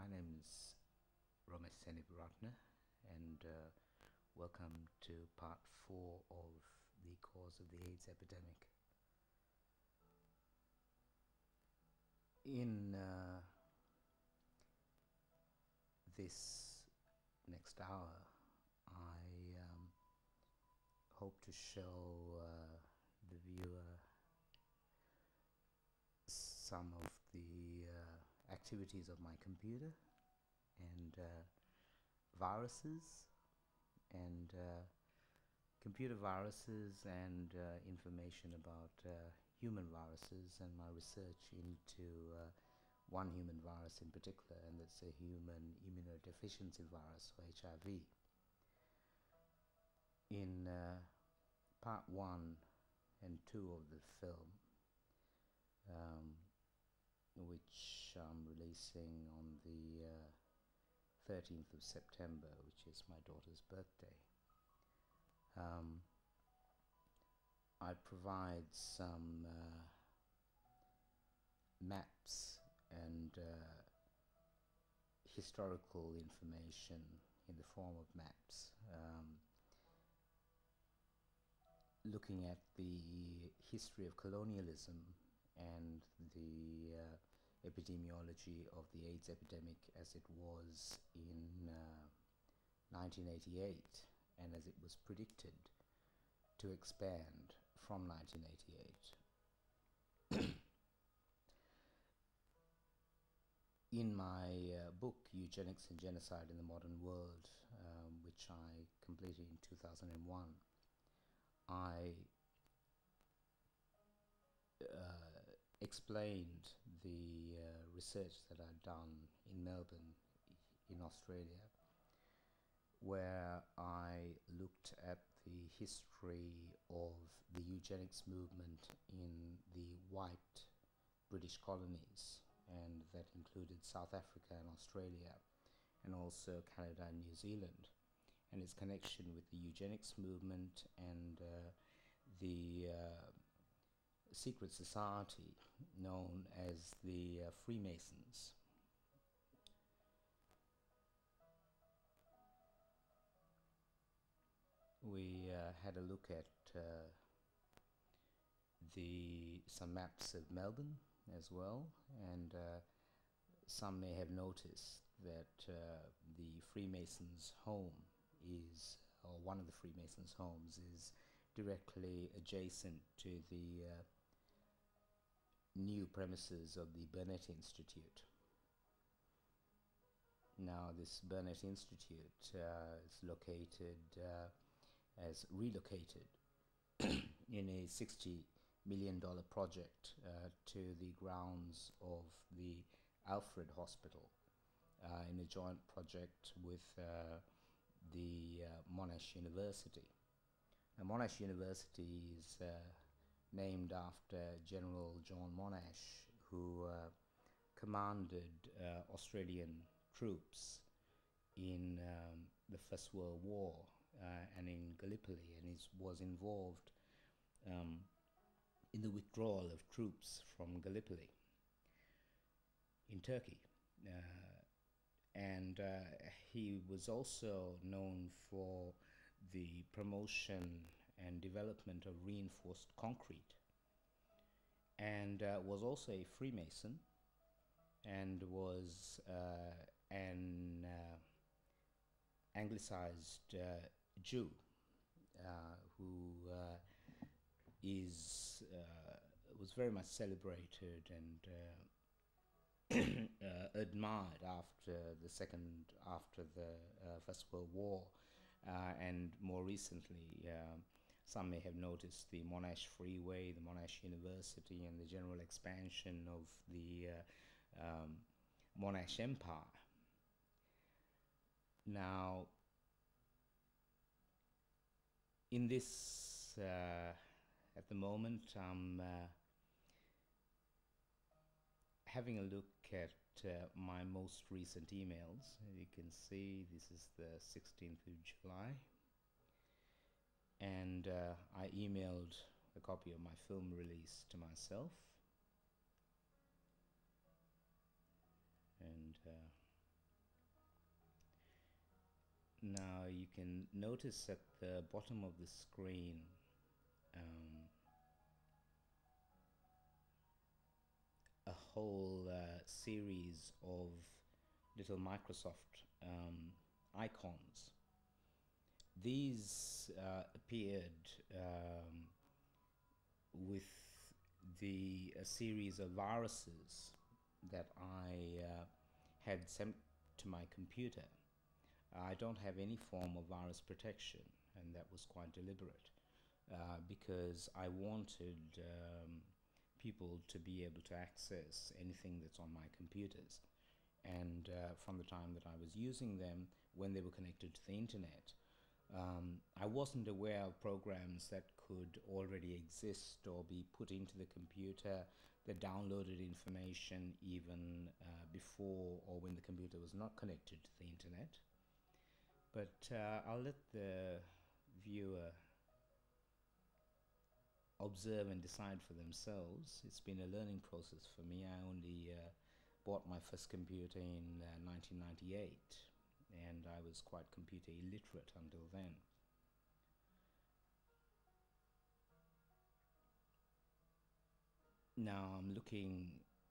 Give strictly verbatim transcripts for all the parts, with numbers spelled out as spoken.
My name is Senewiratne-Alagaratnam, and uh, welcome to part four of the cause of the AIDS epidemic. In uh, this next hour, I um, hope to show uh, the viewer some of the uh, activities of my computer and uh, viruses and uh, computer viruses and uh, information about uh, human viruses and my research into uh, one human virus in particular, and that's a human immunodeficiency virus, or H I V. In uh, part one and two of the film, um, which I'm releasing on the uh, thirteenth of September, which is my daughter's birthday, um, I provide some uh, maps and uh, historical information in the form of maps, um, looking at the history of colonialism and the uh, epidemiology of the AIDS epidemic as it was in uh, nineteen eighty-eight, and as it was predicted to expand from nineteen eighty-eight. In my uh, book Eugenics and Genocide in the Modern World, um, which I completed in two thousand one, I uh, explained the uh, research that I'd done in Melbourne, in Australia, where I looked at the history of the eugenics movement in the white British colonies, and that included South Africa and Australia, and also Canada and New Zealand, and its connection with the eugenics movement and uh, the uh, secret society known as the uh, Freemasons. We uh, had a look at uh, the some maps of Melbourne as well, and uh, some may have noticed that uh, the Freemasons' home is, or one of the Freemasons' homes is directly adjacent to the uh, new premises of the Burnet Institute. Now, this Burnet Institute uh, is located, uh, as relocated in a sixty million dollar project uh, to the grounds of the Alfred Hospital, uh, in a joint project with uh, the uh, Monash University. Now, Monash University is uh, named after General John Monash, who uh, commanded uh, Australian troops in um, the First World War uh, and in Gallipoli, and is, was involved um, in the withdrawal of troops from Gallipoli in Turkey. Uh, and uh, he was also known for the promotion and development of reinforced concrete, and uh, was also a Freemason, and was uh, an uh, anglicized uh, Jew uh, who uh, is uh, was very much celebrated and uh, uh, admired after the second after the uh, First World War, uh, and more recently, uh, some may have noticed the Monash Freeway, the Monash University, and the general expansion of the uh, um, Monash Empire. Now, in this, uh, at the moment, I'm uh, having a look at uh, my most recent emails. As you can see, this is the sixteenth of July, and uh, I emailed a copy of my film release to myself, and uh, Now you can notice at the bottom of the screen um, a whole uh, series of little Microsoft um, icons. These uh, appeared um, with the a series of viruses that I uh, had sent to my computer. I don't have any form of virus protection, and that was quite deliberate uh, because I wanted um, people to be able to access anything that's on my computers. And uh, from the time that I was using them, when they were connected to the internet, um, I wasn't aware of programs that could already exist or be put into the computer that downloaded information even uh, before or when the computer was not connected to the internet. But uh, I'll let the viewer observe and decide for themselves. It's been a learning process for me. I only uh, bought my first computer in uh, nineteen ninety-eight, and I was quite computer illiterate until then. Now I'm looking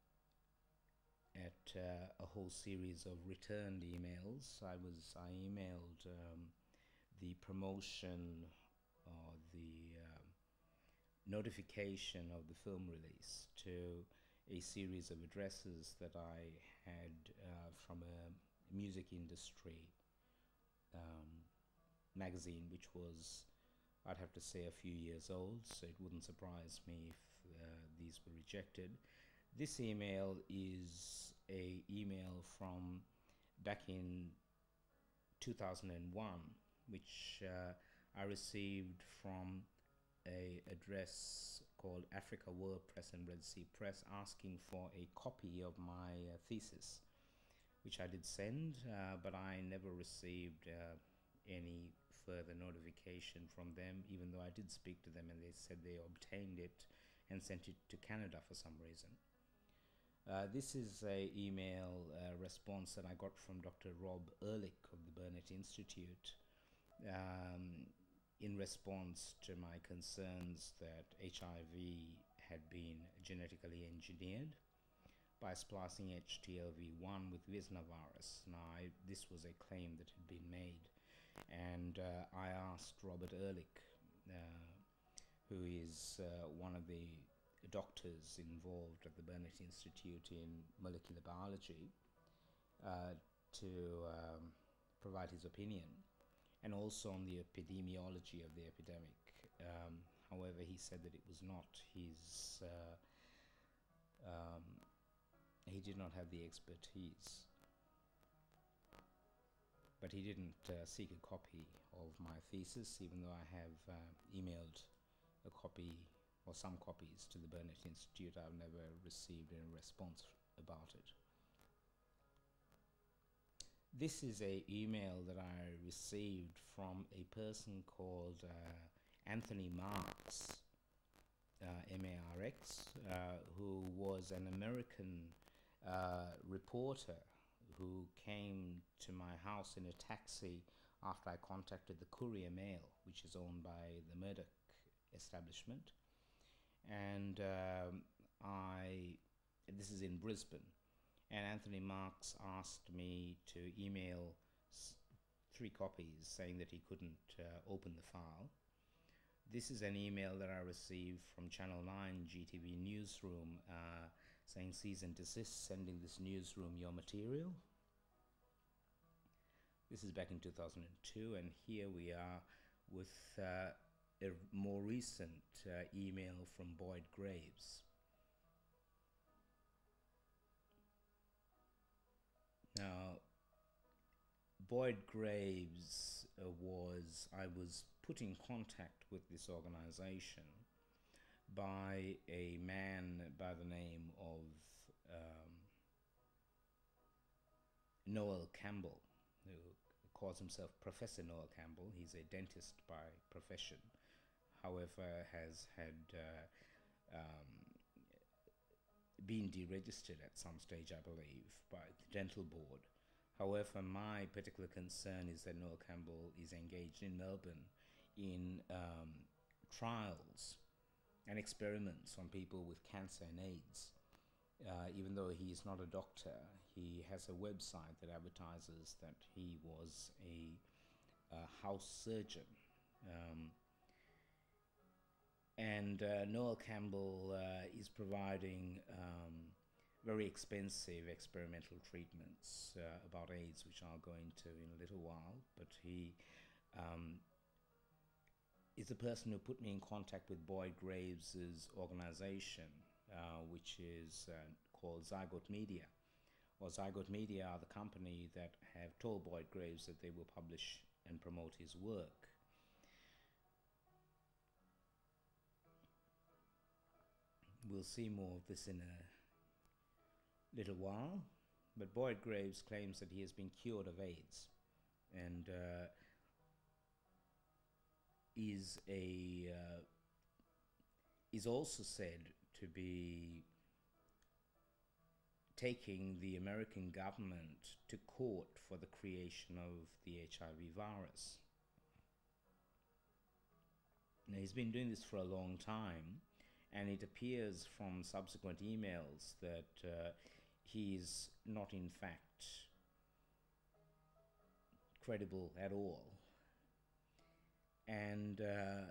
at uh, a whole series of returned emails. I was I emailed um, the promotion or the um, notification of the film release to a series of addresses that I had uh, from a music industry um, magazine, which was, I'd have to say, a few years old, so it wouldn't surprise me if uh, these were rejected. This email is a email from back in two thousand one, which uh, I received from a address called Africa World Press and Red Sea Press, asking for a copy of my uh, thesis, which I did send, uh, but I never received uh, any further notification from them, even though I did speak to them and they said they obtained it and sent it to Canada for some reason. Uh, this is a email uh, response that I got from Doctor Rob Ehrlich of the Burnett Institute um, in response to my concerns that H I V had been genetically engineered by splicing H T L V one with Visna virus. Now, I, this was a claim that had been made, and uh, I asked Robert Ehrlich, uh, who is uh, one of the doctors involved at the Burnett Institute in molecular biology, uh, to um, provide his opinion, and also on the epidemiology of the epidemic. Um, however, he said that it was not his, uh, um, he did not have the expertise. But he didn't uh, seek a copy of my thesis, even though I have uh, emailed a copy or some copies to the Burnett Institute. I've never received a response about it. This is a email that I received from a person called uh, Anthony Marks, uh, M A R X, uh, who was an American uh, reporter who came to my house in a taxi after I contacted the Courier Mail, which is owned by the Murdoch establishment. And um, I, this is in Brisbane, and Anthony Marks asked me to email s three copies saying that he couldn't uh, open the file. This is an email that I received from Channel nine G T V Newsroom uh, saying, cease and desist, sending this newsroom your material. This is back in two thousand two, and here we are with uh, a more recent uh, email from Boyd Graves. Now, Boyd Graves uh, was, I was put in contact with this organization by a man by the name of um, Noel Campbell, who calls himself Professor Noel Campbell. He's a dentist by profession, however has had uh, um, been deregistered at some stage, I believe, by the dental board. However, my particular concern is that Noel Campbell is engaged in Melbourne in um, trials and experiments on people with cancer and AIDS. Uh, even though he is not a doctor, he has a website that advertises that he was a, a house surgeon. Um, and uh, Noel Campbell uh, is providing um, very expensive experimental treatments uh, about AIDS, which I'll go into in a little while. But he um, is the person who put me in contact with Boyd Graves's organization, uh, which is uh, called Zygote Media. Or Zygote Media are the company that have told Boyd Graves that they will publish and promote his work. We'll see more of this in a little while, but Boyd Graves claims that he has been cured of AIDS and uh, is a uh, is also said to be taking the American government to court for the creation of the H I V virus. Now, he's been doing this for a long time, and it appears from subsequent emails that uh, he's not in fact credible at all. And uh,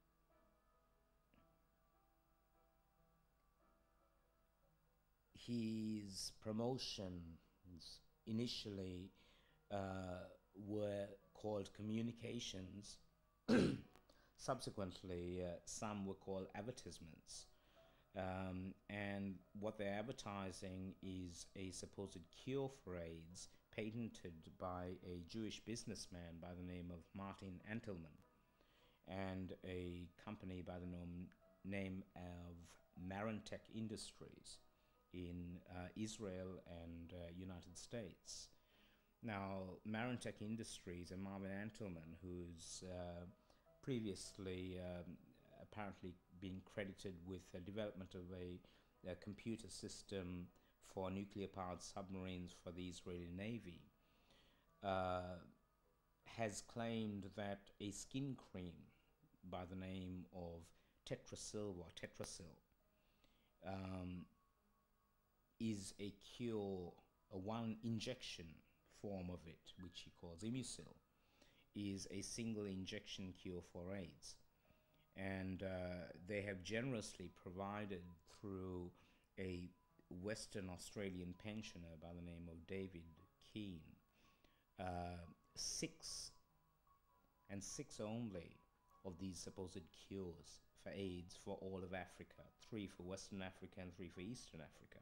his promotions initially uh, were called communications. Subsequently, uh, some were called advertisements. Um, and what they're advertising is a supposed cure for AIDS patented by a Jewish businessman by the name of Martin Antelman and a company by the nom- name of Marantech Industries in uh, Israel and uh, United States. Now, Marantech Industries and Marvin Antelman, who's uh, previously um, apparently been credited with the development of a, a computer system for nuclear-powered submarines for the Israeli Navy, uh, has claimed that a skin cream by the name of Tetrasil or Tetrasil um, is a cure, a one injection form of it, which he calls Imusil, is a single injection cure for AIDS. And uh, they have generously provided through a Western Australian pensioner by the name of David Keane uh, six and six only of these supposed cures for AIDS for all of Africa, three for Western Africa and three for Eastern Africa.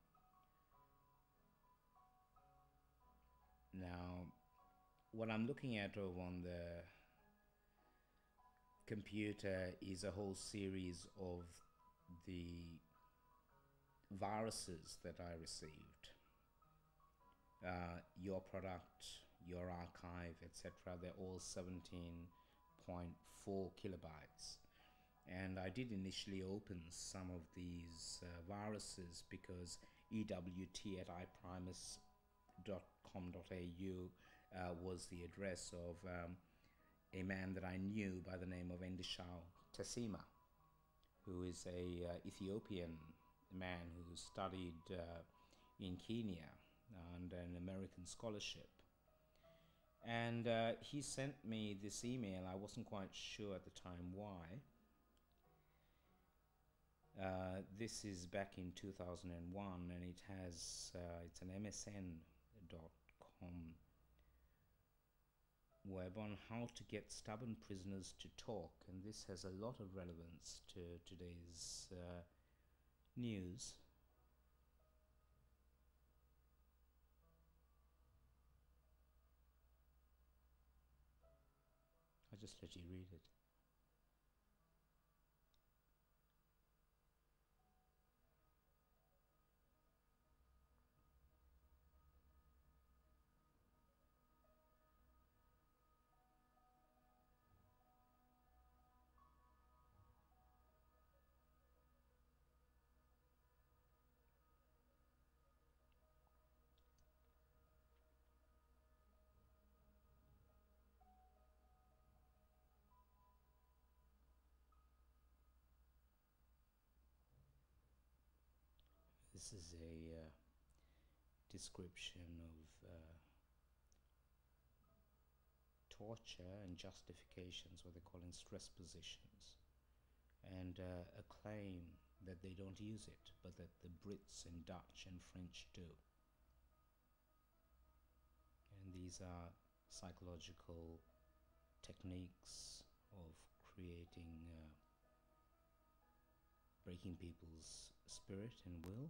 Now, what I'm looking at over on the computer is a whole series of the viruses that I received. Uh, your product, your archive, et cetera. They're all seventeen point four kilobytes. And I did initially open some of these uh, viruses because E W T at i primus dot com dot a u uh, was the address of um, a man that I knew by the name of Endishau Tesima, who is a uh, Ethiopian man who studied uh, in Kenya under an American scholarship. And uh, he sent me this email. I wasn't quite sure at the time why. Uh, this is back in two thousand one, and it has, uh, it's an M S N dot com web on how to get stubborn prisoners to talk, and this has a lot of relevance to today's uh, news. I'll just let you read it. this is a uh, description of uh, torture and justifications, what they call in stress positions, and uh, a claim that they don't use it, but that the Brits and Dutch and French do. And these are psychological techniques of creating, uh, breaking people's spirit and will,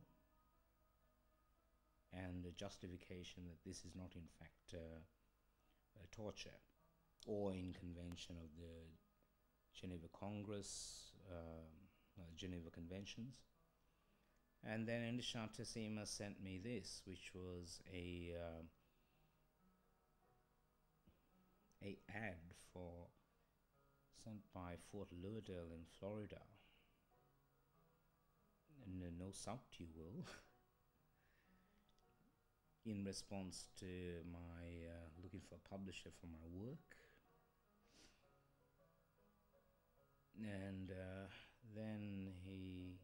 and a justification that this is not in fact uh, uh, torture, or in convention of the Geneva Congress, um, uh, Geneva Conventions. And then Indisha Tassima sent me this, which was a uh, a ad for sent by Fort Lauderdale in Florida. And uh, no south you will. In response to my uh, looking for a publisher for my work. And uh, then he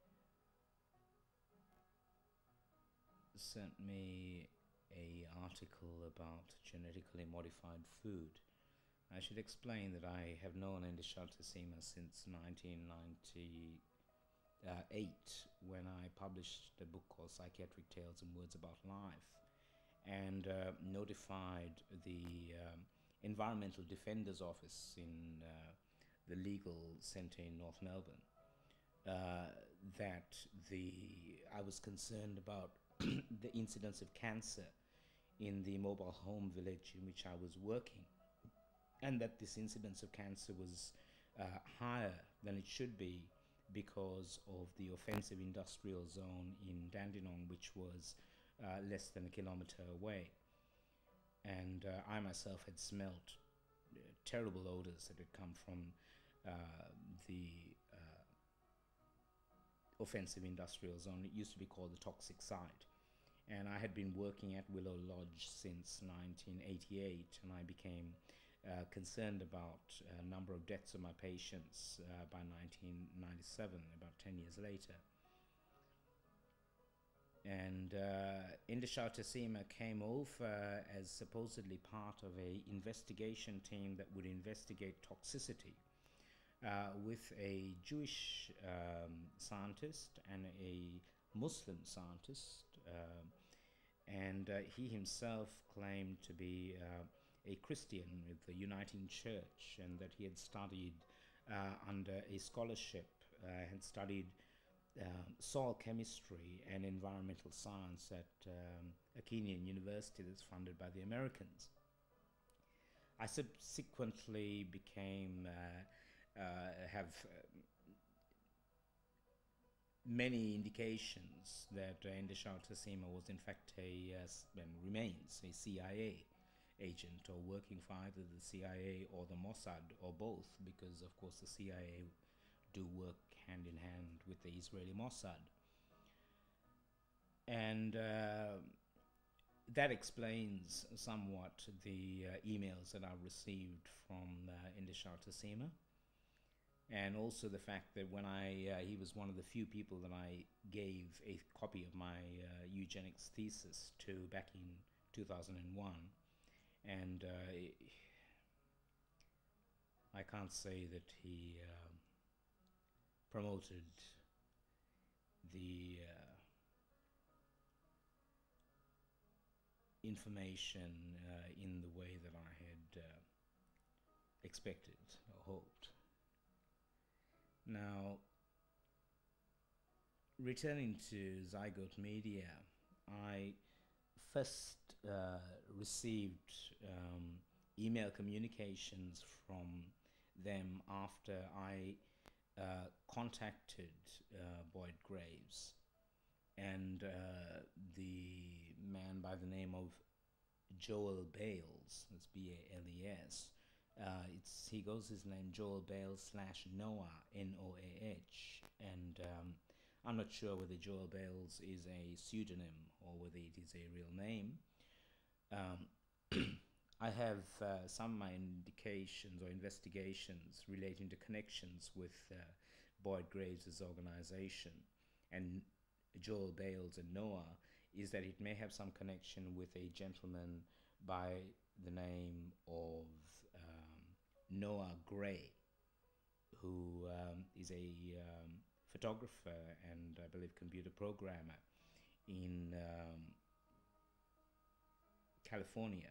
sent me a article about genetically modified food. I should explain that I have known Indisha Tassima since nineteen ninety-eight, when I published a book called Psychiatric Tales and Words About Life, and uh, notified the um, Environmental Defenders Office in uh, the legal centre in North Melbourne uh, that the I was concerned about the incidence of cancer in the mobile home village in which I was working, and that this incidence of cancer was uh, higher than it should be because of the offensive industrial zone in Dandenong, which was uh, less than a kilometre away. And uh, I myself had smelt uh, terrible odours that had come from uh, the uh, offensive industrial zone. It used to be called the toxic site. And I had been working at Willow Lodge since nineteen eighty-eight, and I became uh, concerned about a number of deaths of my patients uh, by nineteen ninety-seven, about ten years later. And uh, Indisha Tassima came over as supposedly part of a investigation team that would investigate toxicity uh, with a Jewish um, scientist and a Muslim scientist, uh, and uh, he himself claimed to be uh, a Christian with the Uniting Church, and that he had studied uh, under a scholarship, uh, had studied um, soil chemistry and environmental science at um, a Kenyan university that's funded by the Americans. I subsequently became, uh, uh, have uh, many indications that uh, Indisha Tassima was in fact a, uh, and remains a C I A agent, or working for either the C I A or the Mossad, or both, because of course the C I A do work hand in hand with the Israeli Mossad. And uh, that explains somewhat the uh, emails that I've received from uh, Indisha Tassima. And also the fact that when I, uh, he was one of the few people that I gave a copy of my uh, eugenics thesis to back in two thousand one. And uh, I can't say that he uh, promoted the uh, information uh, in the way that I had uh, expected or hoped. Now, returning to Zygote Media, I first uh, received um, email communications from them after I uh, contacted uh, Boyd Graves, and uh, the man by the name of Joel Bales, that's B A L E S, Uh, it's he goes his name Joel Bales slash Noah, N O A H, and um, I'm not sure whether Joel Bales is a pseudonym or whether it is a real name. Um, I have uh, some of my indications or investigations relating to connections with uh, Boyd Graves' organization, and Joel, Bales, and Noah is that it may have some connection with a gentleman by the name of um, Noah Gray, who um, is a um, photographer and I believe computer programmer in um, California.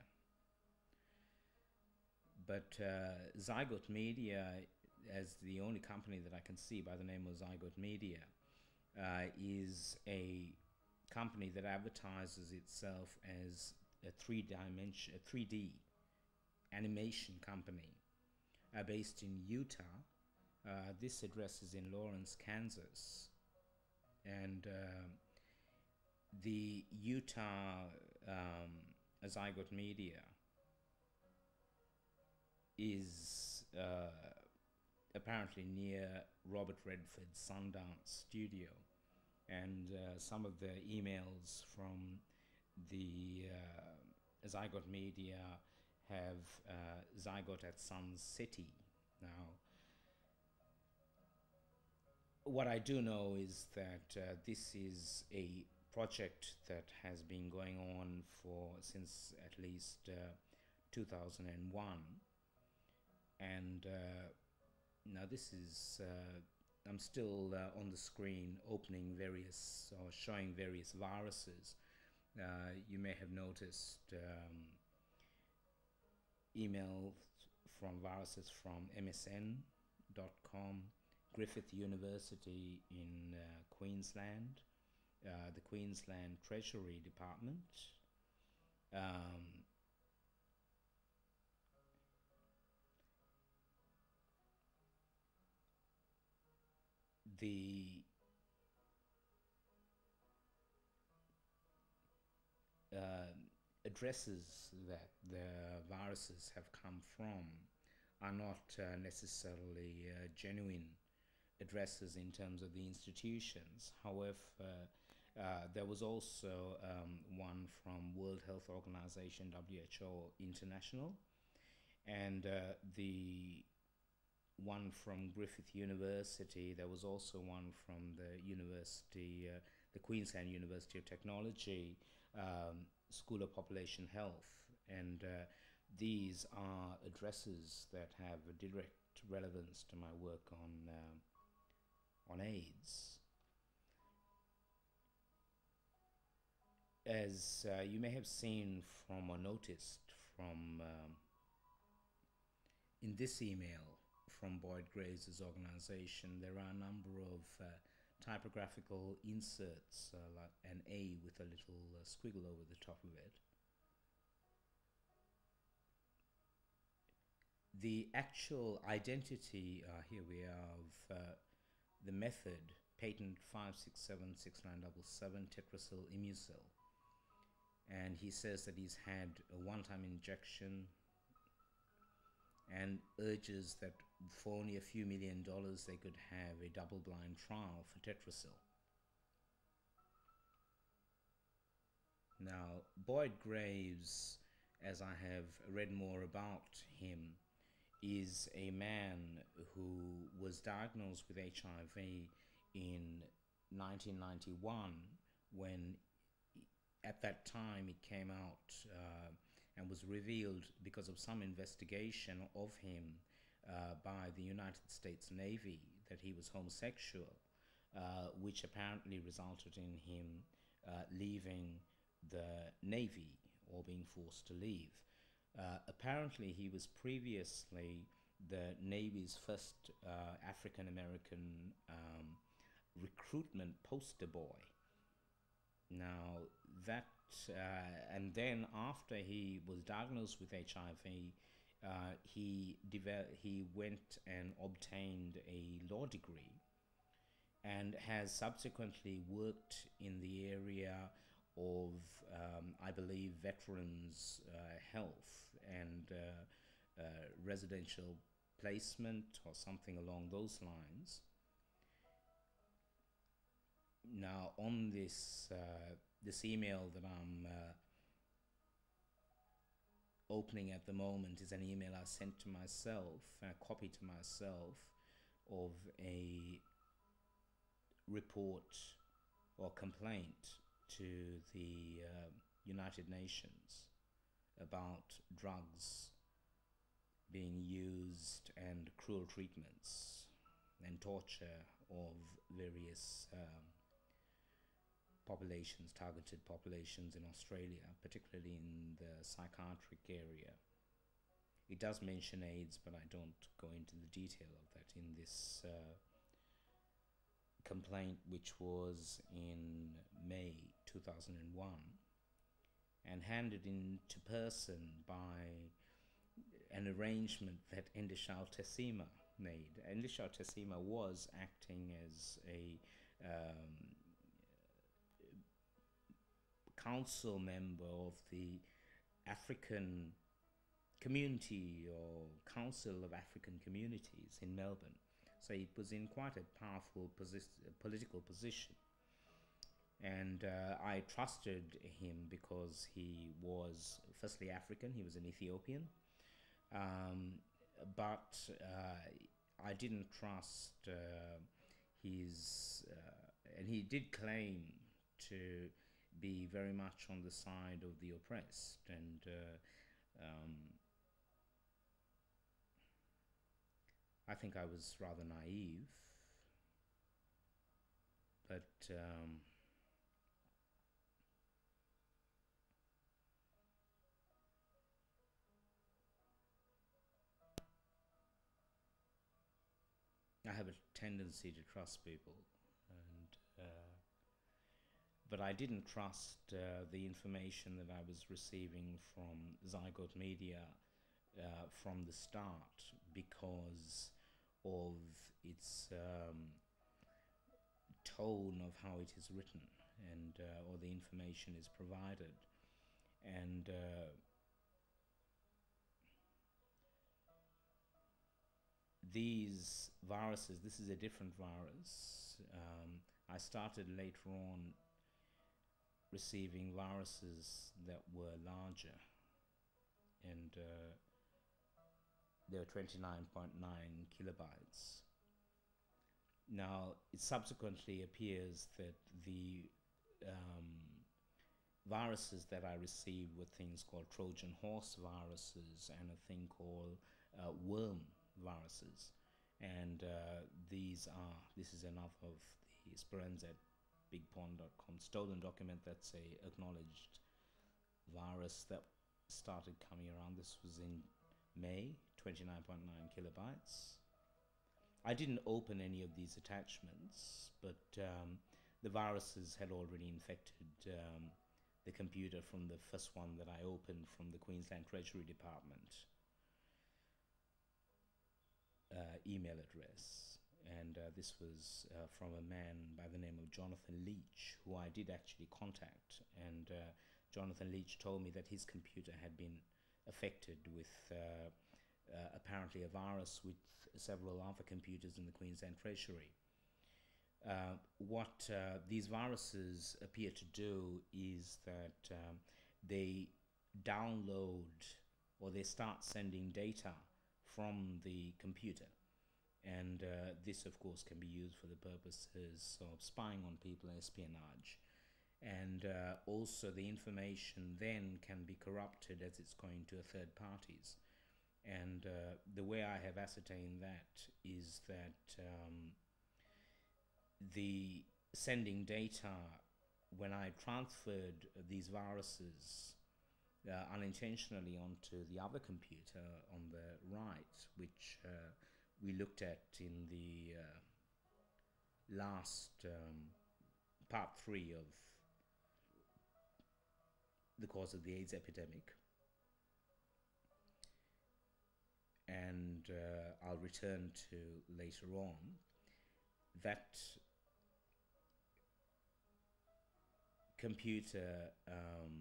But uh, Zygote Media, as the only company that I can see by the name of Zygote Media, uh, is a company that advertises itself as a three dimension, a three D animation company uh, based in Utah. Uh, this address is in Lawrence, Kansas, and uh, the Utah um, Zygote Media is uh, apparently near Robert Redford's Sundance studio, and uh, some of the emails from the uh, Zygote Media have uh, Zygote at Sun City. Now, what I do know is that uh, this is a project that has been going on for since at least uh, two thousand one, and uh, now this is uh, I'm still uh, on the screen opening various or showing various viruses. Uh, you may have noticed um, email from viruses from M S N dot com, Griffith University in uh, Queensland, uh, the Queensland Treasury Department, um, the uh, addresses that the viruses have come from are not uh, necessarily uh, genuine addresses in terms of the institutions. However, uh, uh, there was also um, one from World Health Organization, W H O International, and uh, the one from Griffith University. There was also one from the university, uh, the Queensland University of Technology, um, School of Population Health, and uh, these are addresses that have a direct relevance to my work on uh, on AIDS. As uh, you may have seen from or noticed from um, in this email from Boyd Graves' organization, there are a number of uh, typographical inserts, uh, like an A with a little uh, squiggle over the top of it. The actual identity, uh, here we are, of uh, the method, patent five six seven six nine seven seven, tetracyl immucil. And he says that he's had a one-time injection and urges that for only a few million dollars they could have a double-blind trial for tetracyl. Now, Boyd Graves, as I have read more about him, is a man who was diagnosed with H I V in nineteen ninety-one, when at that time it came out uh, and was revealed because of some investigation of him uh, by the United States Navy that he was homosexual, uh, which apparently resulted in him uh, leaving the Navy or being forced to leave. Uh, apparently he was previously the Navy's first uh, African American um, recruitment poster boy. Now that, uh, and then after he was diagnosed with H I V, uh, he devel- he went and obtained a law degree and has subsequently worked in the area of, um, I believe, veterans' uh, health and uh, uh, residential placement or something along those lines. Now, on this uh, this email that I'm uh, opening at the moment is an email I sent to myself, a copy to myself of a report or complaint to the uh, United Nations about drugs being used and cruel treatments and torture of various um, populations, targeted populations in Australia, particularly in the psychiatric area. It does mention AIDS, but I don't go into the detail of that in this uh, complaint, which was in May two thousand one and handed into person by an arrangement that Endishal Tessima made. Endishal Tessima was acting as a um, council member of the African Community or Council of African Communities in Melbourne. So it was in quite a powerful posi- political position. And uh, I trusted him because he was firstly African, he was an Ethiopian, um, but uh, I didn't trust uh, his, uh, and he did claim to be very much on the side of the oppressed, and uh, um, I think I was rather naive, but um, I have a tendency to trust people, and uh, but I didn't trust uh, the information that I was receiving from Zygote Media uh, from the start because of its um, tone of how it is written, and uh, or the information is provided, and uh, these viruses, this is a different virus. Um, I started later on receiving viruses that were larger, and uh, they were twenty-nine point nine kilobytes. Now, it subsequently appears that the um, viruses that I received were things called Trojan horse viruses and a thing called uh, worm viruses. And uh, these are, this is enough of the Speranza at big pond dot com stolen document. That's a acknowledged virus that started coming around. This was in May, twenty-nine point nine kilobytes. I didn't open any of these attachments, but um, the viruses had already infected um, the computer from the first one that I opened from the Queensland Treasury Department uh, email address. And uh, this was uh, from a man by the name of Jonathan Leach, who I did actually contact. And uh, Jonathan Leach told me that his computer had been affected with uh, uh, apparently a virus with several other computers in the Queensland Treasury. Uh, what uh, these viruses appear to do is that um, they download or they start sending data from the computer. And uh, this, of course, can be used for the purposes of spying on people, espionage. And uh, also the information then can be corrupted as it's going to a third parties. And uh, the way I have ascertained that is that um, the sending data, when I transferred these viruses uh, unintentionally onto the other computer on the right, which uh, we looked at in the uh, last um, part three of the cause of the AIDS epidemic, and uh, I'll return to later on, that computer um,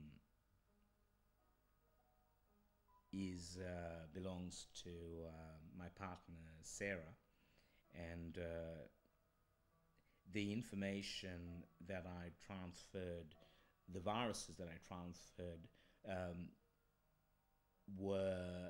is uh, belongs to uh, my partner Sarah, and uh, the information that I transferred, the viruses that I transferred um, were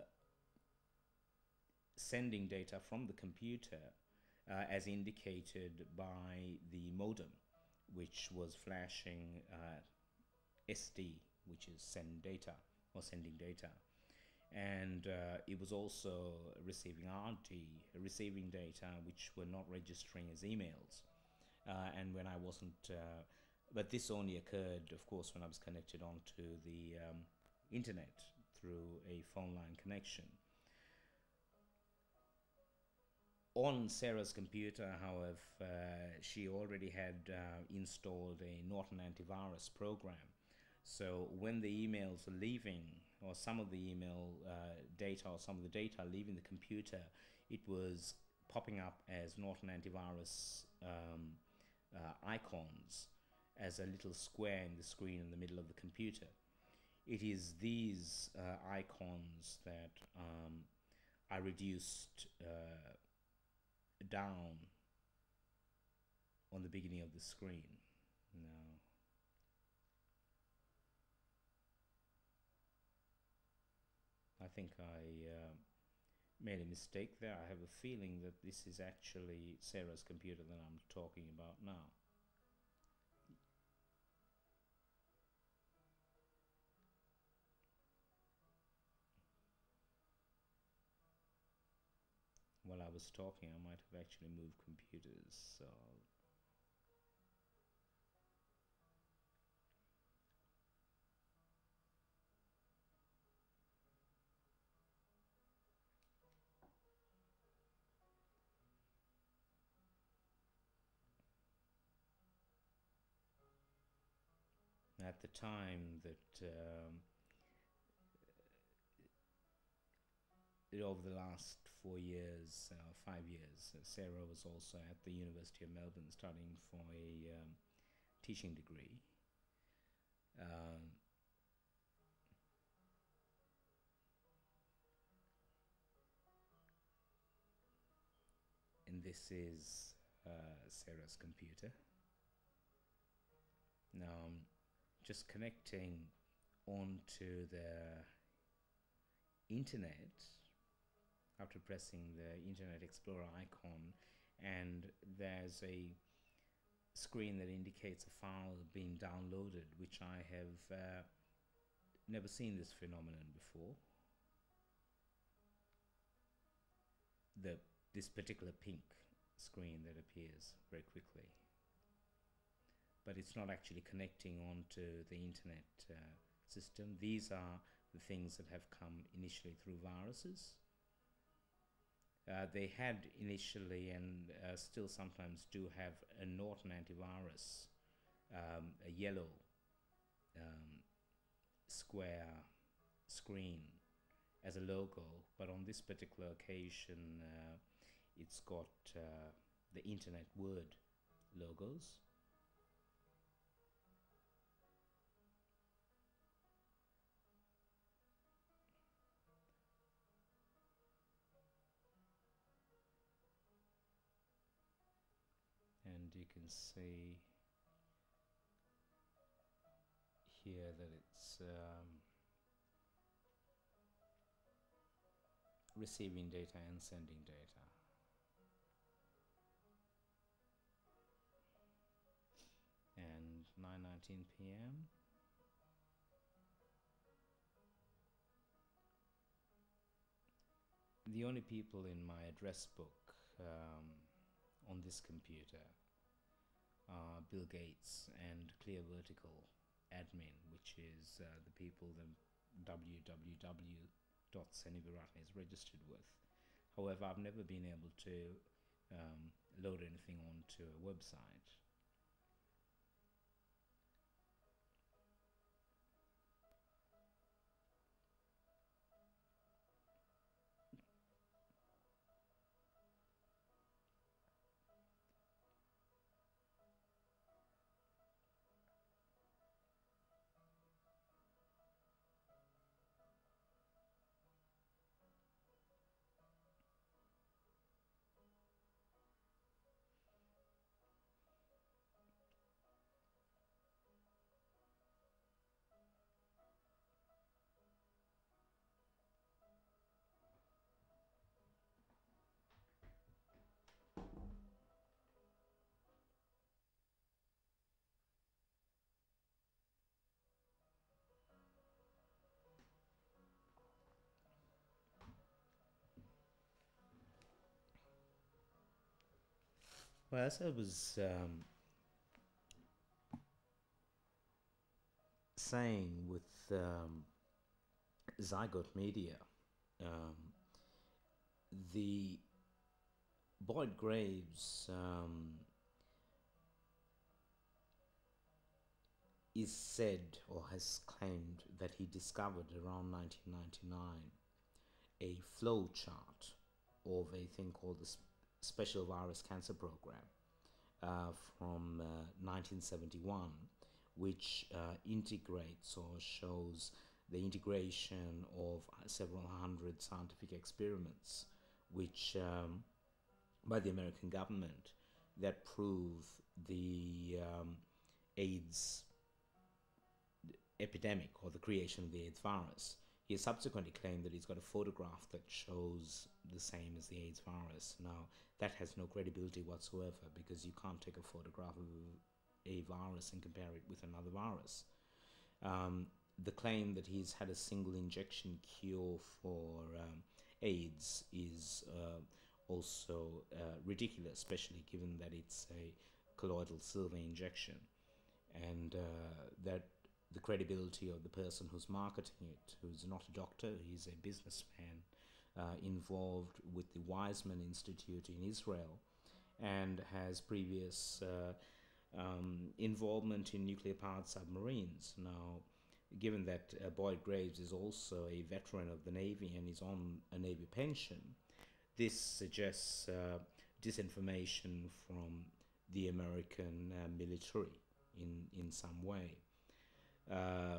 sending data from the computer uh, as indicated by the modem, which was flashing uh, S D, which is send data or sending data. And uh, it was also receiving R D, receiving data which were not registering as emails. Uh, and when I wasn't, uh, but this only occurred, of course, when I was connected onto the um, internet through a phone line connection. On Sarah's computer, however, uh, she already had uh, installed a Norton antivirus program. So when the emails are leaving, or some of the email uh, data, or some of the data leaving the computer, it was popping up as Norton antivirus um, uh, icons as a little square in the screen in the middle of the computer. It is these uh, icons that um, I reduced uh, down on the beginning of the screen. Now, I think I uh, made a mistake there. I have a feeling that this is actually Sarah's computer that I'm talking about now. While I was talking, I might have actually moved computers, so at the time that um, over the last four years, uh, five years, uh, Sarah was also at the University of Melbourne studying for a um, teaching degree. Um, and this is uh, Sarah's computer. Now I'm just connecting onto the internet after pressing the Internet Explorer icon, and there's a screen that indicates a file being downloaded, which I have uh, never seen this phenomenon before. The this particular pink screen that appears very quickly, but it's not actually connecting onto the internet uh, system. These are the things that have come initially through viruses. Uh, they had initially, and uh, still sometimes do have, a Norton antivirus, um, a yellow um, square screen as a logo, but on this particular occasion uh, it's got uh, the internet word logos. And you can see here that it's um, receiving data and sending data. And nine nineteen p m The only people in my address book um, on this computer are Bill Gates and Clear Vertical admin, which is uh, the people that w w w dot Senewiratne is registered with. However, I've never been able to um, load anything onto a website. Well, as I was um, saying with um, Zygote Media, um, the Boyd Graves um, is said or has claimed that he discovered around nineteen ninety-nine a flow chart of a thing called the Special Virus Cancer Program uh, from uh, nineteen seventy-one, which uh, integrates or shows the integration of several hundred scientific experiments which um, by the American government that prove the um, AIDS epidemic or the creation of the AIDS virus. He has subsequently claimed that he's got a photograph that shows the same as the AIDS virus. Now, that has no credibility whatsoever because you can't take a photograph of a virus and compare it with another virus. Um, the claim that he's had a single injection cure for um, AIDS is uh, also uh, ridiculous, especially given that it's a colloidal silver injection, and uh, that the credibility of the person who's marketing it, who's not a doctor, he's a businessman uh, involved with the Weizmann Institute in Israel and has previous uh, um, involvement in nuclear-powered submarines. Now, given that uh, Boyd Graves is also a veteran of the Navy and is on a Navy pension, this suggests uh, disinformation from the American uh, military in, in some way. Uh,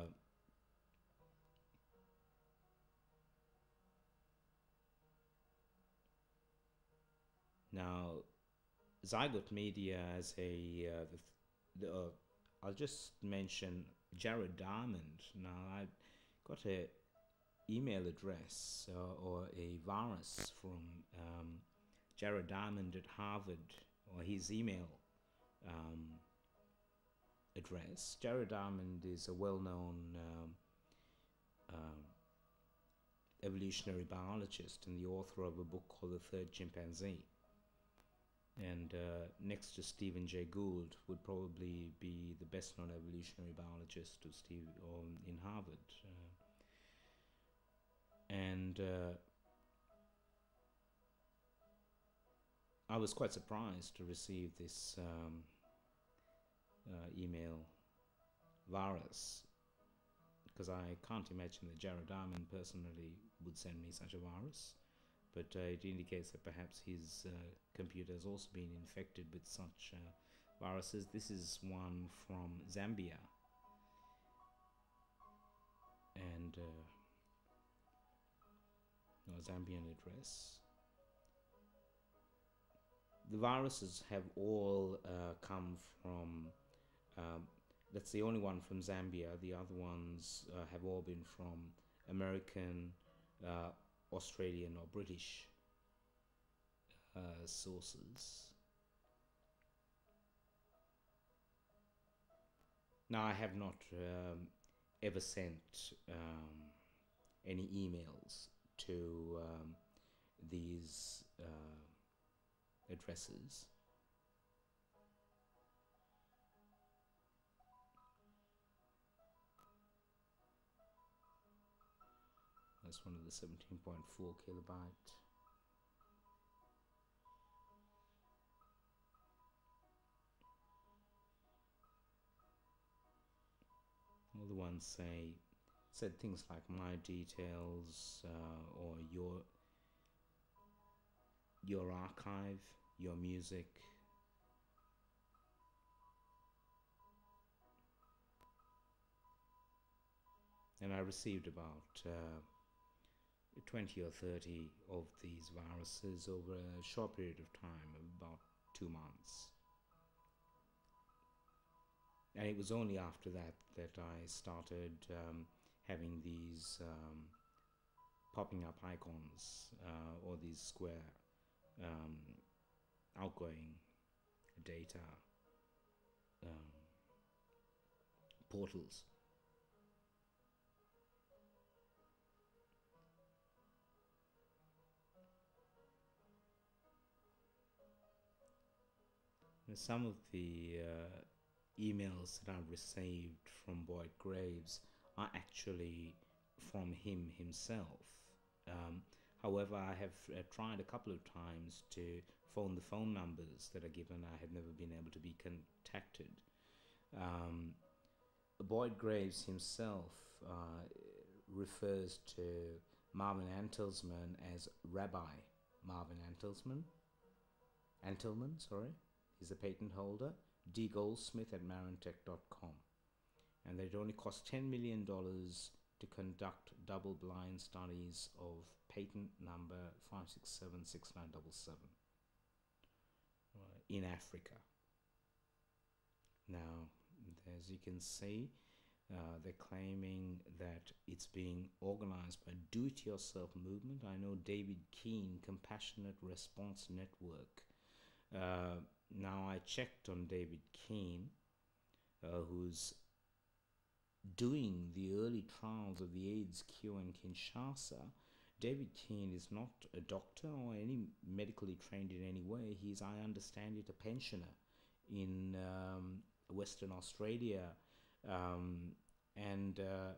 now, Zygote Media as a, uh, the, the, uh, I'll just mention Jared Diamond. Now, I got a email address uh, or a virus from um, Jared Diamond at Harvard, or his email um, address. Jared Diamond is a well-known um, um, evolutionary biologist and the author of a book called The Third Chimpanzee. And uh, next to Stephen Jay Gould would probably be the best known evolutionary biologist of Steve, or in Harvard. Uh, and uh, I was quite surprised to receive this um, uh, email virus, because I can't imagine that Jared Diamond personally would send me such a virus. But uh, it indicates that perhaps his uh, computer has also been infected with such uh, viruses. This is one from Zambia, and uh, no, Zambian address. The viruses have all uh, come from, um, that's the only one from Zambia. The other ones uh, have all been from American, uh, Australian or British uh, sources. Now, I have not um, ever sent um, any emails to um, these uh, addresses. That's one of the seventeen point four kilobyte. All the ones say said things like my details uh, or your your archive, your music. And I received about uh, twenty or thirty of these viruses over a short period of time, of about two months. And it was only after that that I started um, having these um, popping up icons uh, or these square um, outgoing data um, portals. some of the uh, emails that I've received from Boyd Graves are actually from him himself. Um, however, I have uh, tried a couple of times to phone the phone numbers that are given. I have never been able to be contacted. Um, Boyd Graves himself uh, refers to Marvin Antelsman as Rabbi Marvin Antelsman. Antelman, sorry. He's the patent holder. D Goldsmith at marintech dot com. And that it only cost ten million dollars to conduct double-blind studies of patent number five six seven six nine seven seven in Africa. Now, as you can see, uh, they're claiming that it's being organized by do-it-yourself movement. I know David Keane, Compassionate Response Network. Uh, now, I checked on David Keane, uh, who's doing the early trials of the AIDS cure in Kinshasa. David Keane is not a doctor or any medically trained in any way. He's, I understand it, a pensioner in um, Western Australia. Um, and uh,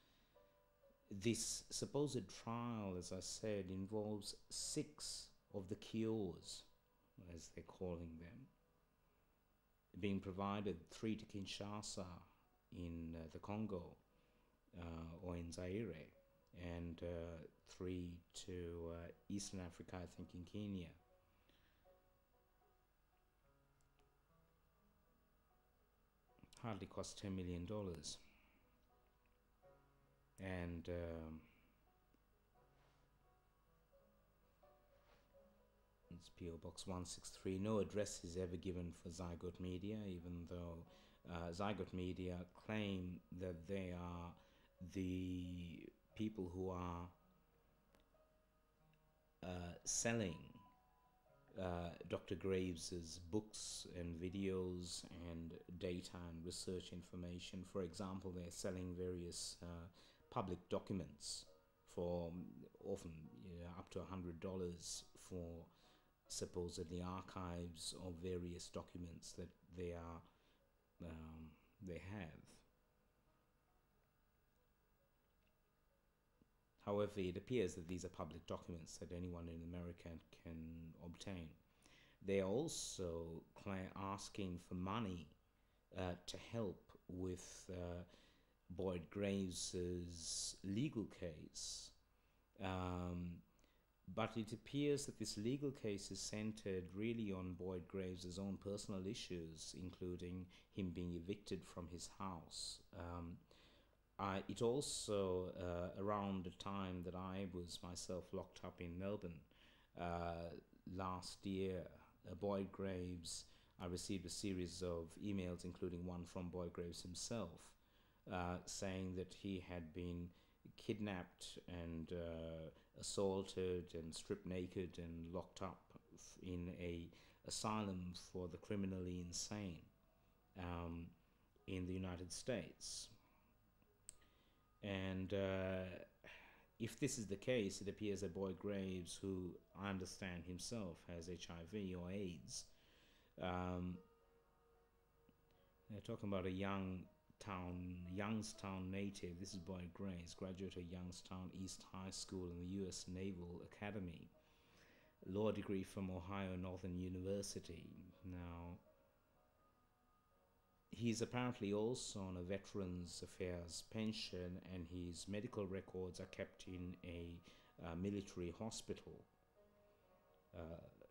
this supposed trial, as I said, involves six of the cures, as they're calling them, being provided, three to Kinshasa in uh, the Congo uh, or in Zaire, and uh, three to uh, Eastern Africa, I think in Kenya. Hardly cost ten million dollars. And um, it's P O Box one six three. No address is ever given for Zygote Media, even though uh, Zygote Media claim that they are the people who are uh, selling uh, Doctor Graves's books and videos and data and research information. For example, they're selling various uh, public documents for often, you know, up to one hundred dollars for supposedly archives of various documents that they are um, they have. However, it appears that these are public documents that anyone in America can obtain. They are also asking for money uh, to help with uh, Boyd Graves's legal case. Um, but it appears that this legal case is centered really on Boyd Graves's own personal issues, including him being evicted from his house. Um, I, it also, uh, around the time that I was myself locked up in Melbourne uh, last year, uh, Boyd Graves, I received a series of emails, including one from Boyd Graves himself, uh, saying that he had been kidnapped and uh, assaulted and stripped naked and locked up in a asylum for the criminally insane um, in the United States. And uh, if this is the case, it appears that Boyd Graves, who I understand himself has H I V or AIDS, um, they're talking about a young town, Youngstown native. This is Boyd Graves, graduate of Youngstown East High School in the U S Naval Academy, law degree from Ohio Northern University. Now, he's apparently also on a Veterans Affairs pension, and his medical records are kept in a uh, military hospital. Uh,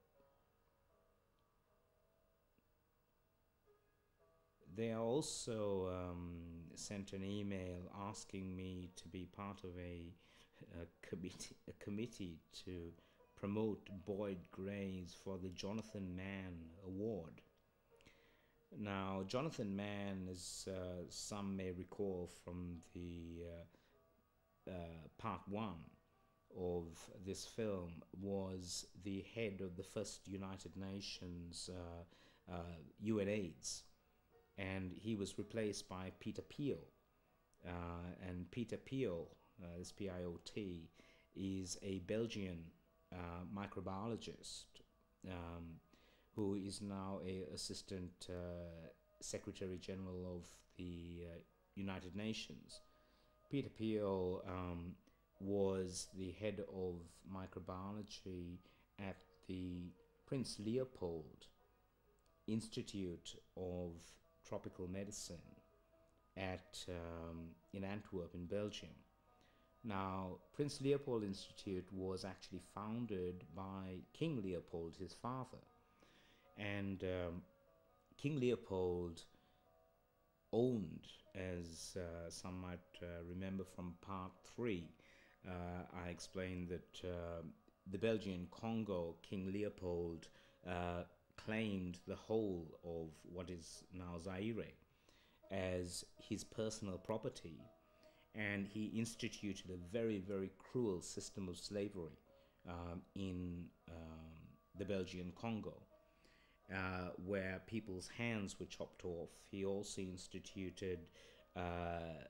they are also um, sent an email asking me to be part of a, a, committee, a committee to promote Boyd Graves for the Jonathan Mann Award. Now, Jonathan Mann, as uh, some may recall from the uh, uh, part one of this film, was the head of the first United Nations uh, uh, U N AIDS, and he was replaced by Peter Peel. Uh, and Peter Peel, uh, this P I O T, is a Belgian uh, microbiologist. Um, who is now a Assistant uh, Secretary General of the uh, United Nations. Peter Pio um, was the head of microbiology at the Prince Leopold Institute of Tropical Medicine at um, in Antwerp in Belgium. Now, Prince Leopold Institute was actually founded by King Leopold, his father, and um, King Leopold owned, as uh, some might uh, remember from part three, uh, I explained that uh, the Belgian Congo, King Leopold uh, claimed the whole of what is now Zaire as his personal property, and he instituted a very, very cruel system of slavery um, in um, the Belgian Congo, uh, where people's hands were chopped off. He also instituted uh,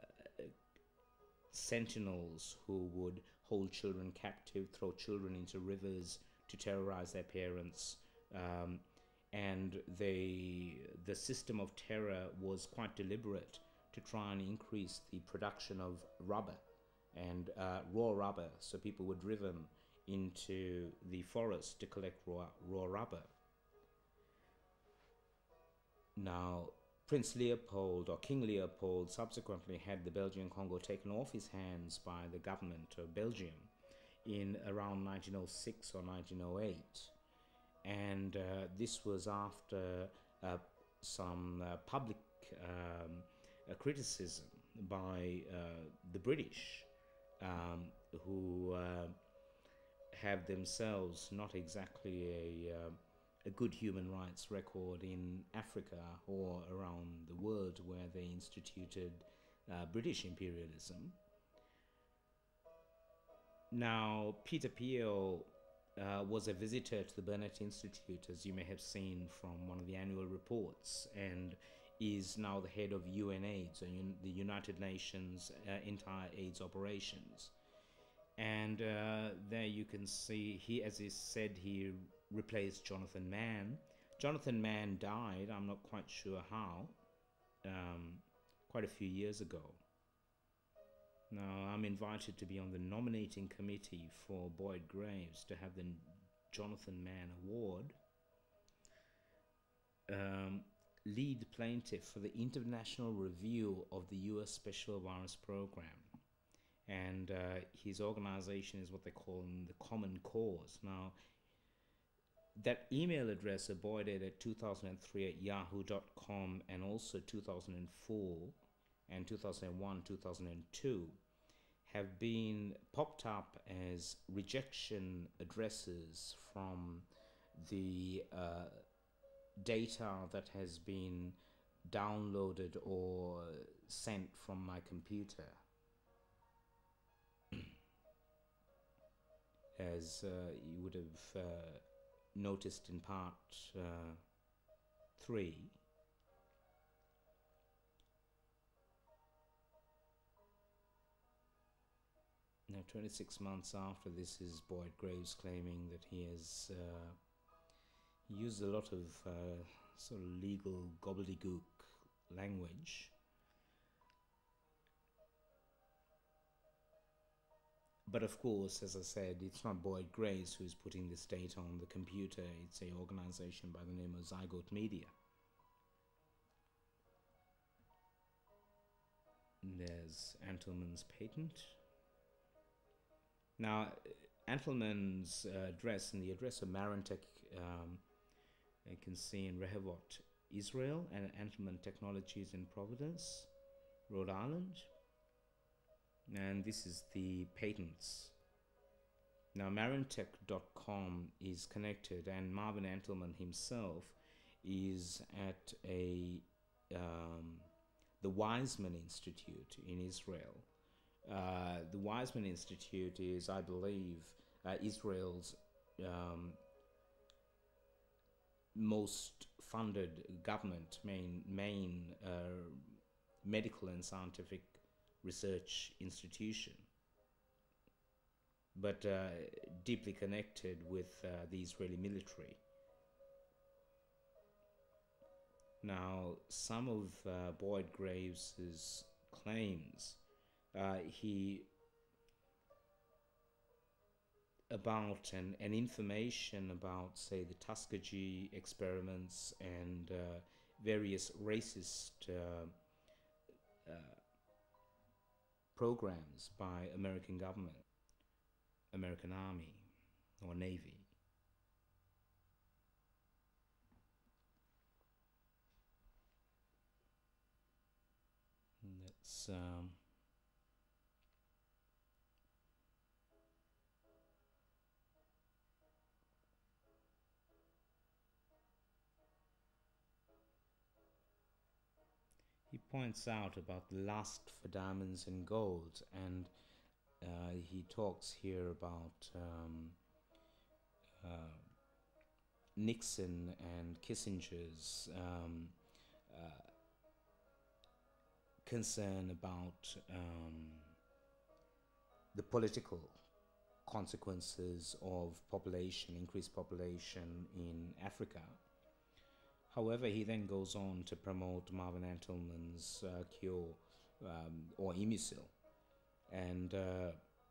sentinels who would hold children captive, throw children into rivers to terrorize their parents. Um, and they, the system of terror was quite deliberate to try and increase the production of rubber and uh, raw rubber, so people were driven into the forest to collect raw, raw rubber. Now, Prince Leopold, or King Leopold, subsequently had the Belgian Congo taken off his hands by the government of Belgium in around nineteen oh six or nineteen oh eight. And uh, this was after uh, some uh, public um, uh, criticism by uh, the British, um, who uh, have themselves not exactly a, uh, a good human rights record in Africa or around the world, where they instituted uh, British imperialism. Now, Peter Pio Uh, was a visitor to the Burnett Institute, as you may have seen from one of the annual reports, and is now the head of U N AIDS, or un the United Nations uh, entire AIDS operations. And uh, there you can see, he, as he said, he replaced Jonathan Mann. Jonathan Mann died, I'm not quite sure how, um, quite a few years ago. Now, I'm invited to be on the nominating committee for Boyd Graves to have the Jonathan Mann Award. Um, lead plaintiff for the International Review of the U S Special Virus Program. And uh, his organization is what they call the Common Cause. Now, that email address, Boyd at two thousand three at yahoo dot com, and also two thousand four and two thousand one, two thousand two, have been popped up as rejection addresses from the uh, data that has been downloaded or sent from my computer. As uh, you would have uh, noticed in part uh, three, now twenty-six months after this is Boyd Graves claiming that he has uh, used a lot of uh, sort of legal gobbledygook language. But of course, as I said, it's not Boyd Graves who's putting this data on the computer, it's an organization by the name of Zygote Media. And there's Antleman's patent. Now, Antleman's uh, address and the address of Marantech, um, you can see in Rehovot, Israel, and Antleman Technologies in Providence, Rhode Island. And this is the patents. Now, marantech dot com is connected, and Marvin Antleman himself is at a um, the Weizmann Institute in Israel. Uh, the Weizmann Institute is, I believe, uh, Israel's um, most funded government main main uh, medical and scientific research institution, but uh, deeply connected with uh, the Israeli military. Now, some of uh, Boyd Graves's claims, uh, he about and, and information about, say, the Tuskegee experiments and uh, various racist uh, uh, programs by American government, American Army or Navy. That's um, he points out about the lust for diamonds and gold, and uh, he talks here about um, uh, Nixon and Kissinger's um, uh, concern about um, the political consequences of population, increased population in Africa. However, he then goes on to promote Marvin Antelman's uh, cure um, or Imisil. And uh,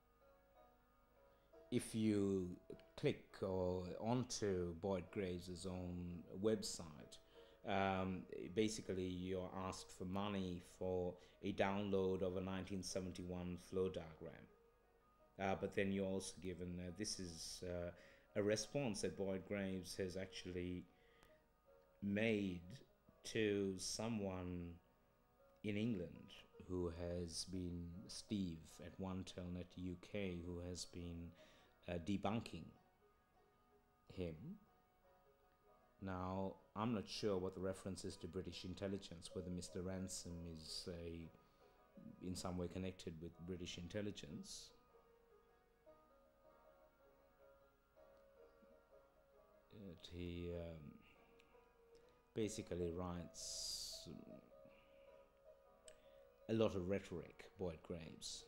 if you click or onto Boyd Graves's own website, um, basically you're asked for money for a download of a nineteen seventy-one flow diagram. Uh, but then you're also given, uh, this is uh, a response that Boyd Graves has actually made to someone in England who has been, Steve at One Telnet U K, who has been uh, debunking him. Now, I'm not sure what the reference is to British intelligence, whether Mister Ransom is a, in some way connected with British intelligence. It, he um, basically writes a lot of rhetoric, Boyd Graves,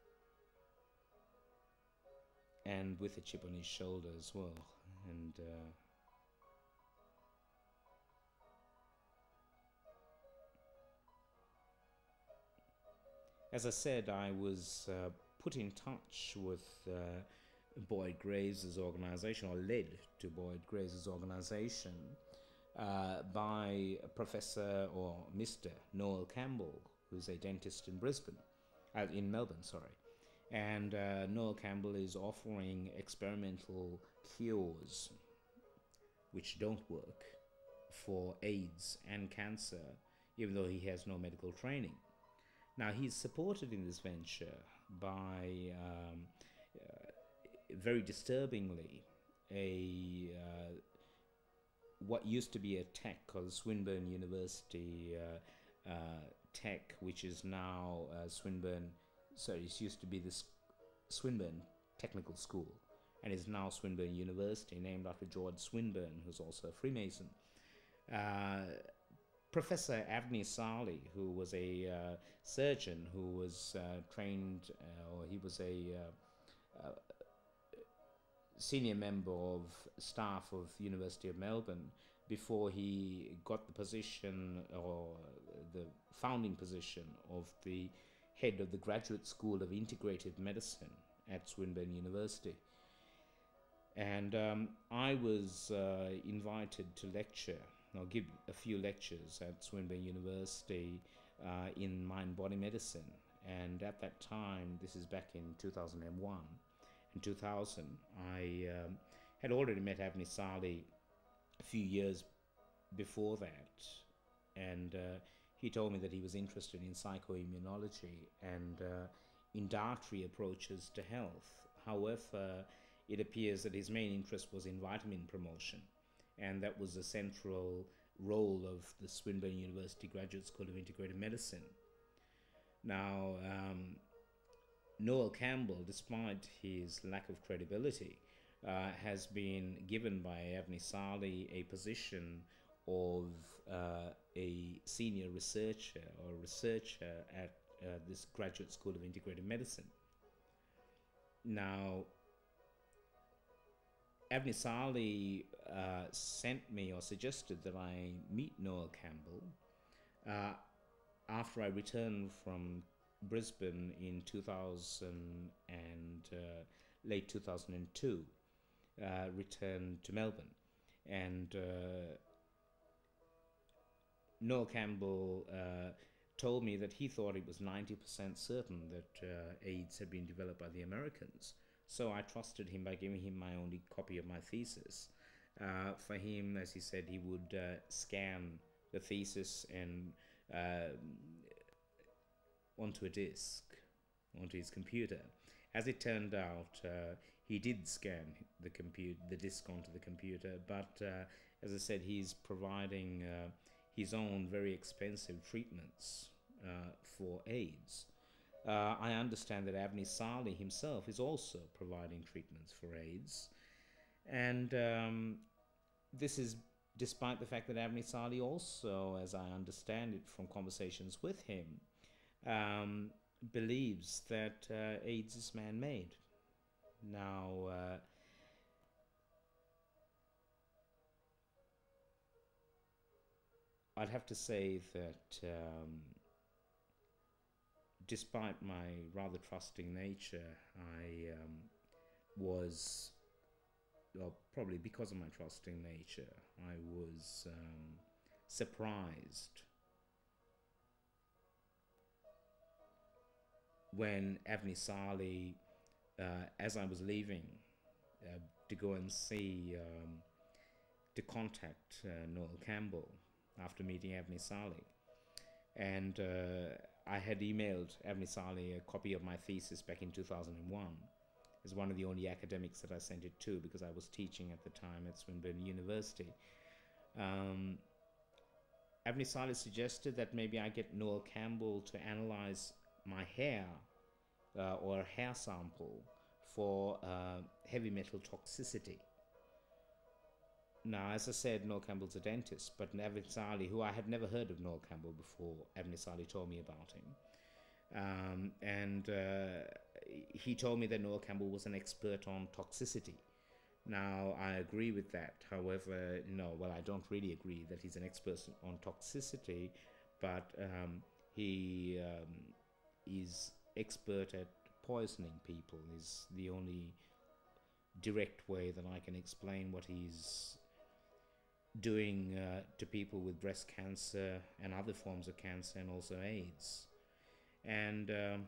and with a chip on his shoulder as well. And uh, as I said, I was uh, put in touch with uh, Boyd Graves' organization, or led to Boyd Graves' organization, uh, by Professor or Mister Noel Campbell, who's a dentist in Brisbane, uh, in Melbourne, sorry. And uh, Noel Campbell is offering experimental cures which don't work for AIDS and cancer, even though he has no medical training. Now, he's supported in this venture by, um, uh, very disturbingly, a uh, what used to be a tech called Swinburne University uh, uh, Tech, which is now uh, Swinburne, sorry, it used to be this Swinburne Technical School, and is now Swinburne University, named after George Swinburne, who's also a Freemason. Uh, Professor Avni Sali, who was a uh, surgeon who was uh, trained, uh, or he was a uh, uh, senior member of staff of the University of Melbourne before he got the position, or the founding position, of the head of the Graduate School of Integrative Medicine at Swinburne University. And um, I was uh, invited to lecture, or give a few lectures at Swinburne University uh, in mind-body medicine. And at that time, this is back in two thousand one, in two thousand, I um, had already met Avni Sali a few years before that, and uh, he told me that he was interested in psychoimmunology and uh, in dietary approaches to health. However, it appears that his main interest was in vitamin promotion, and that was the central role of the Swinburne University Graduate School of Integrative Medicine. Now, um, Noel Campbell, despite his lack of credibility, uh, has been given by Avni Sali a position of uh, a senior researcher or researcher at uh, this Graduate School of Integrative Medicine. Now, Avni Saleh uh, sent me or suggested that I meet Noel Campbell uh, after I returned from Brisbane in two thousand and uh, late two thousand two, uh, returned to Melbourne, and uh, Noel Campbell uh, told me that he thought it was ninety percent certain that uh, AIDS had been developed by the Americans. So I trusted him by giving him my only copy of my thesis. Uh, for him, as he said, he would uh, scan the thesis and uh, onto a disk, onto his computer. As it turned out, uh, he did scan the compute the disk onto the computer, but uh, as I said, he's providing uh, his own very expensive treatments uh, for AIDS. Uh, I understand that Avni Saleh himself is also providing treatments for AIDS, and um, this is despite the fact that Avni Saleh also, as I understand it from conversations with him, um, believes that uh, AIDS is man-made. Now, uh, I'd have to say that um, despite my rather trusting nature, I um, was, well, probably because of my trusting nature, I was um, surprised when Avni Saleh, uh, as I was leaving uh, to go and see, um, to contact uh, Noel Campbell after meeting Avni Saleh, and uh, I had emailed Avni Saleh a copy of my thesis back in two thousand one. As one of the only academics that I sent it to, because I was teaching at the time at Swinburne University. Um, Avni Saleh suggested that maybe I get Noel Campbell to analyze my hair uh, or a hair sample for uh, heavy metal toxicity. Now, as I said, Noel Campbell's a dentist, but Avni Saleh, who I had never heard of Noel Campbell before, Avni Saleh told me about him. Um, and uh, he told me that Noel Campbell was an expert on toxicity. Now, I agree with that. However, no, well, I don't really agree that he's an expert on toxicity, but um, he um, is expert at poisoning people, is the only direct way that I can explain what he's doing uh, to people with breast cancer and other forms of cancer, and also AIDS. And um,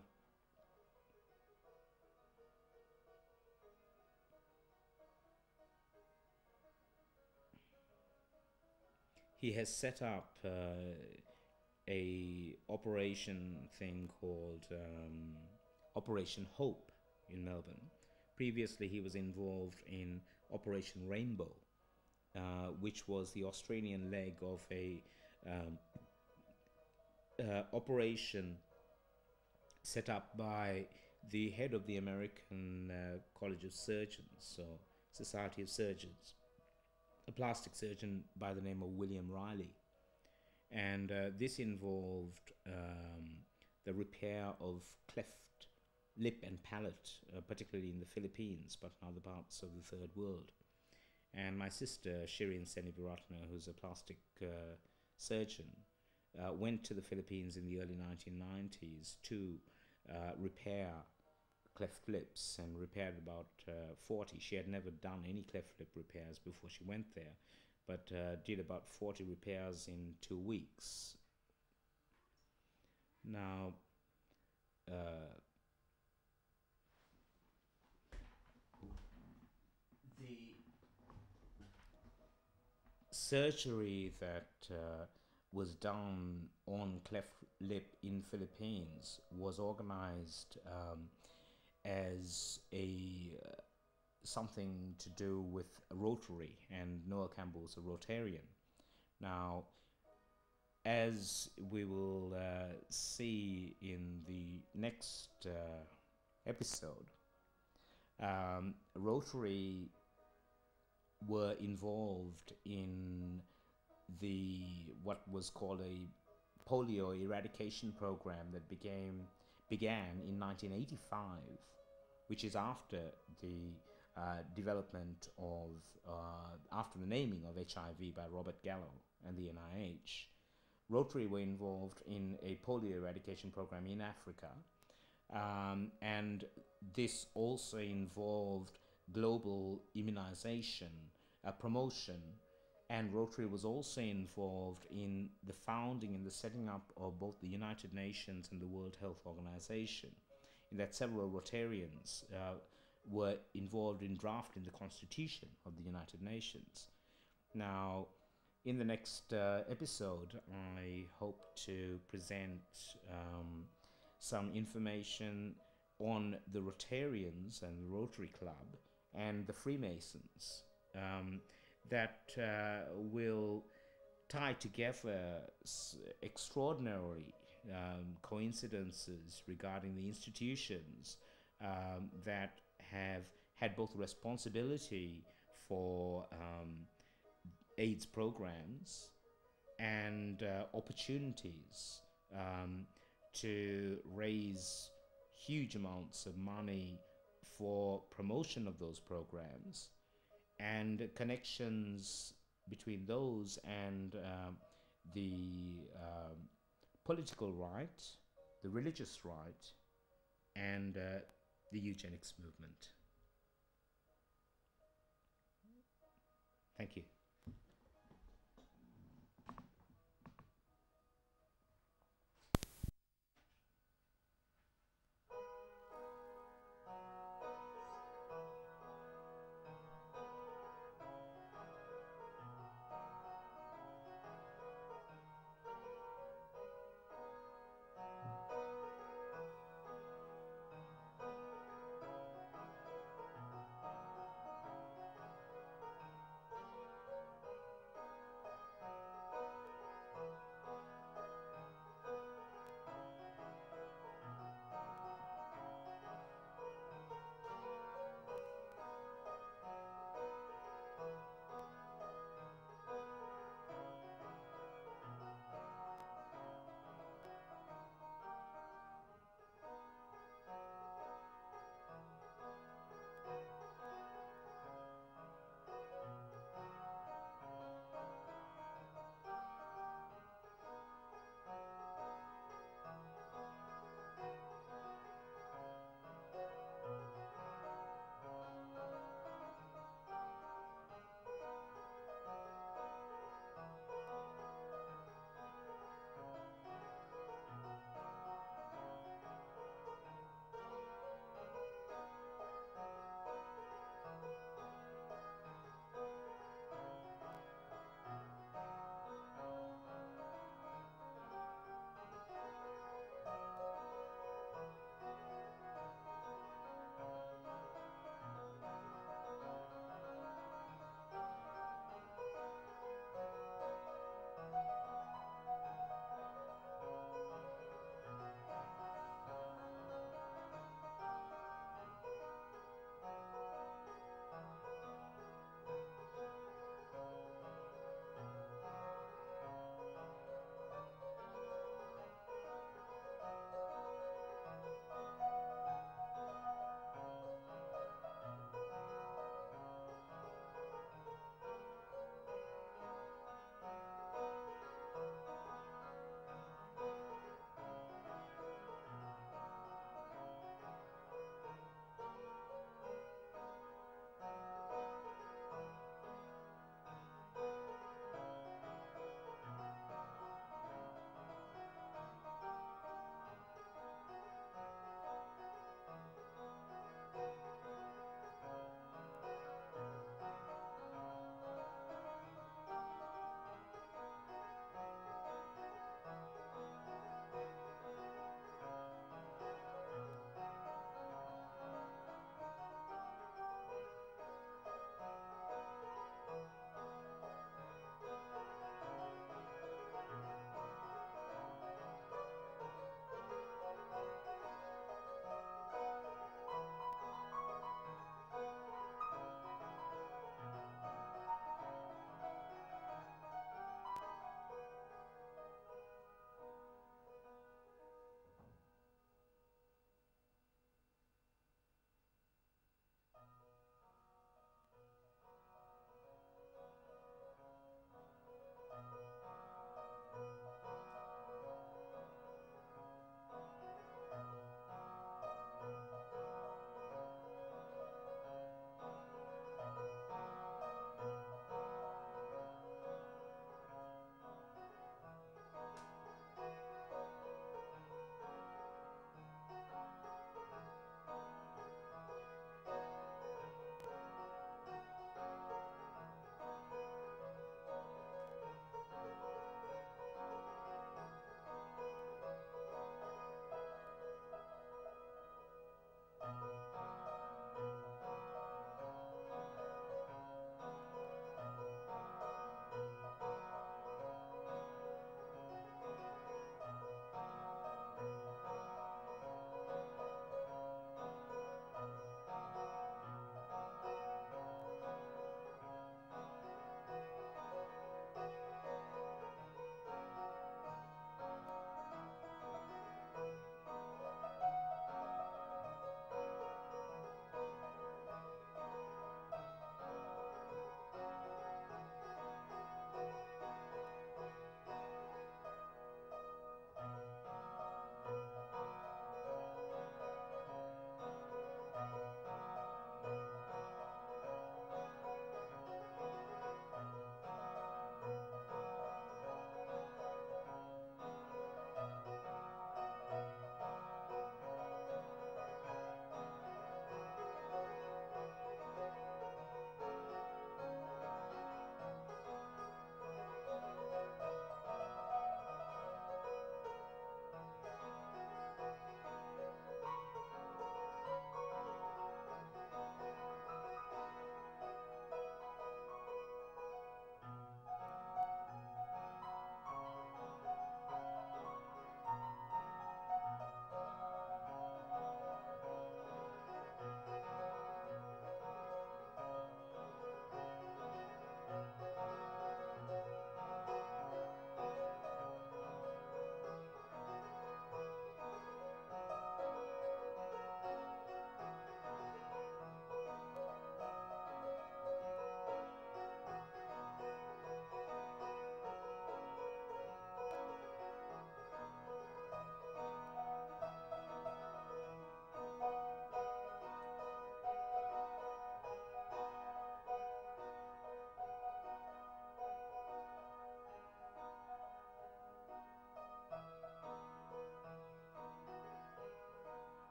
he has set up uh, a operation thing called um, Operation Hope in Melbourne. Previously, he was involved in Operation Rainbow, uh, which was the Australian leg of a um, uh, operation set up by the head of the American uh, College of Surgeons, so Society of Surgeons, a plastic surgeon by the name of William Riley. And uh, this involved um, the repair of cleft lip and palate, uh, particularly in the Philippines, but in other parts of the third world. And my sister, Shirin Senewiratne, who's a plastic uh, surgeon, uh, went to the Philippines in the early nineteen nineties to uh, repair cleft lips, and repaired about uh, forty. She had never done any cleft lip repairs before she went there, but uh, did about forty repairs in two weeks. Now, uh, the surgery that uh, was done on cleft lip in Philippines was organized um, as a uh, something to do with Rotary, and Noel Campbell was a Rotarian. Now, as we will uh, see in the next uh, episode, um, Rotary were involved in the what was called a polio eradication program that became began in nineteen eighty-five, which is after the uh, development of, uh, after the naming of H I V by Robert Gallo and the N I H, Rotary were involved in a polio eradication program in Africa. Um, and this also involved global immunization, uh, promotion, and Rotary was also involved in the founding and the setting up of both the United Nations and the World Health Organization, in that several Rotarians uh, were involved in drafting the Constitution of the United Nations. Now, in the next uh, episode, I hope to present um, some information on the Rotarians and the Rotary Club and the Freemasons um, that uh, will tie together extraordinary um, coincidences regarding the institutions um, that have had both responsibility for um, AIDS programs and uh, opportunities um, to raise huge amounts of money for promotion of those programs, and connections between those and um, the um, political right, the religious right, and uh, the eugenics movement. Thank you.